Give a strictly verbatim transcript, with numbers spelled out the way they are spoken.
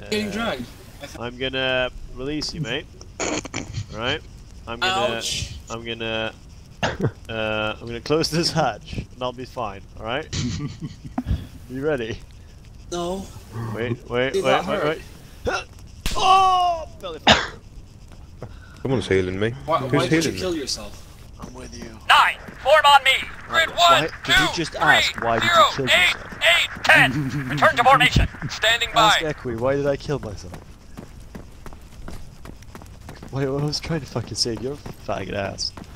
getting dragged. I'm gonna release you, mate. Alright? I'm gonna... Ouch. I'm gonna... Uh, I'm gonna close this hatch, and I'll be fine, alright? You ready? No. Wait, wait, It wait, got wait, hurt. wait. Oh! Belly flop. Someone's healing me. Why, Who's why did you healing kill me? yourself? I'm with you. Nine, form on me. Grid Why- one, did two, you just three, ask, why did you zero, kill eight, yourself? eight, ten. Return to formation. Standing Ask by. Equi, why did I kill myself? Wait, I was trying to fucking save your faggot ass.